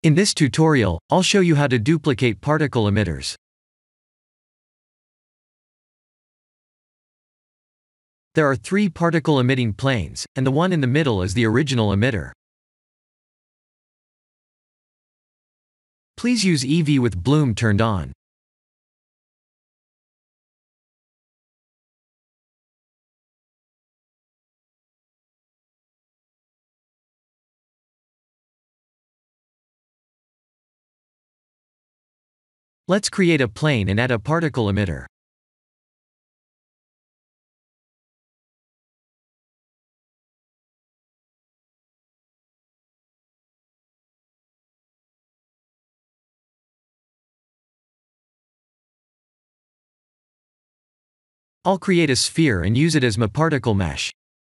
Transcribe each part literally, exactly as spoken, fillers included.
In this tutorial, I'll show you how to duplicate particle emitters. There are three particle emitting planes, and the one in the middle is the original emitter. Please use E V with bloom turned on. Let's create a plane and add a particle emitter. I'll create a sphere and use it as my particle mesh.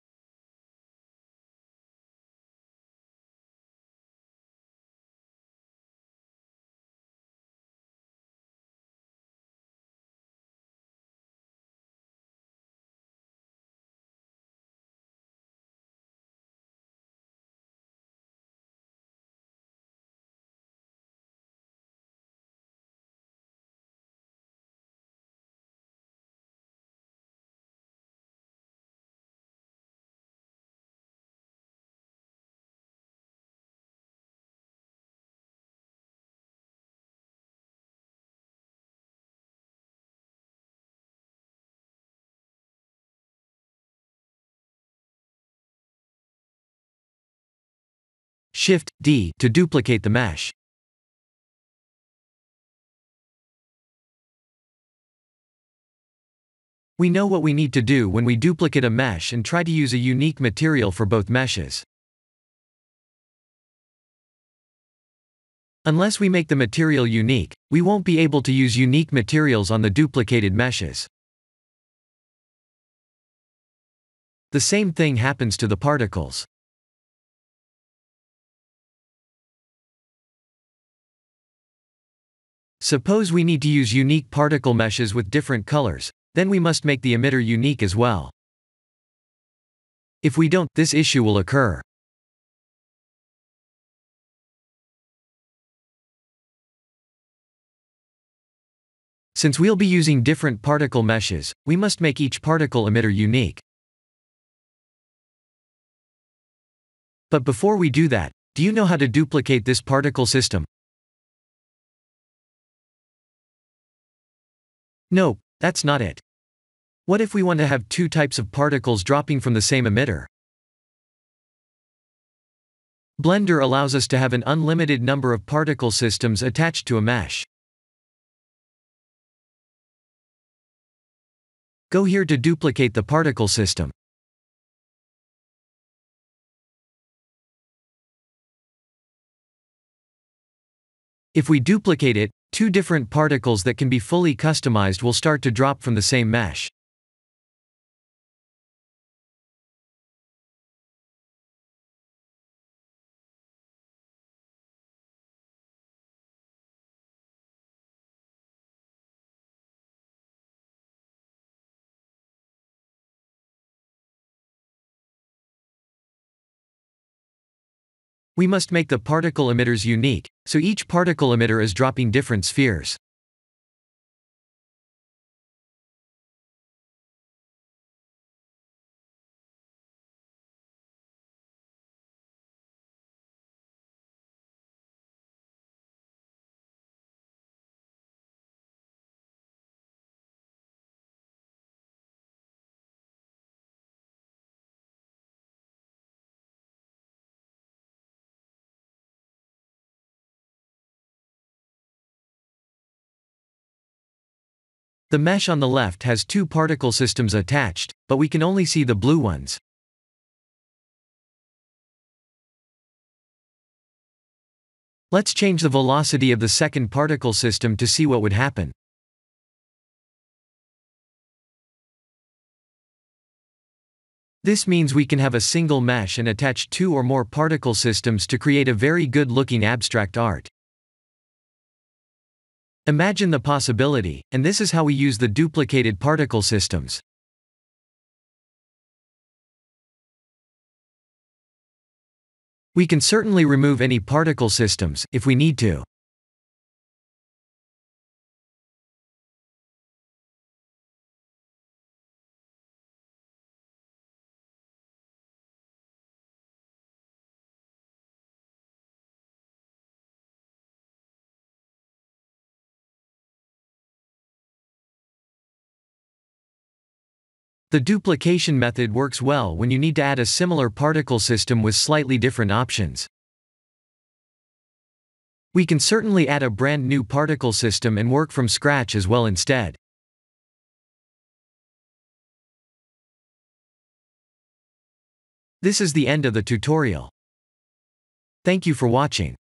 Shift D to duplicate the mesh. We know what we need to do when we duplicate a mesh and try to use a unique material for both meshes. Unless we make the material unique, we won't be able to use unique materials on the duplicated meshes. The same thing happens to the particles. Suppose we need to use unique particle meshes with different colors, then we must make the emitter unique as well. If we don't, this issue will occur. Since we'll be using different particle meshes, we must make each particle emitter unique. But before we do that, do you know how to duplicate this particle system? Nope, that's not it. What if we want to have two types of particles dropping from the same emitter? Blender allows us to have an unlimited number of particle systems attached to a mesh. Go here to duplicate the particle system. If we duplicate it, two different particles that can be fully customized will start to drop from the same mesh. We must make the particle emitters unique, so each particle emitter is dropping different spheres. The mesh on the left has two particle systems attached, but we can only see the blue ones. Let's change the velocity of the second particle system to see what would happen. This means we can have a single mesh and attach two or more particle systems to create a very good-looking abstract art. Imagine the possibility, and this is how we use the duplicated particle systems. We can certainly remove any particle systems, if we need to. The duplication method works well when you need to add a similar particle system with slightly different options. We can certainly add a brand new particle system and work from scratch as well instead. This is the end of the tutorial. Thank you for watching.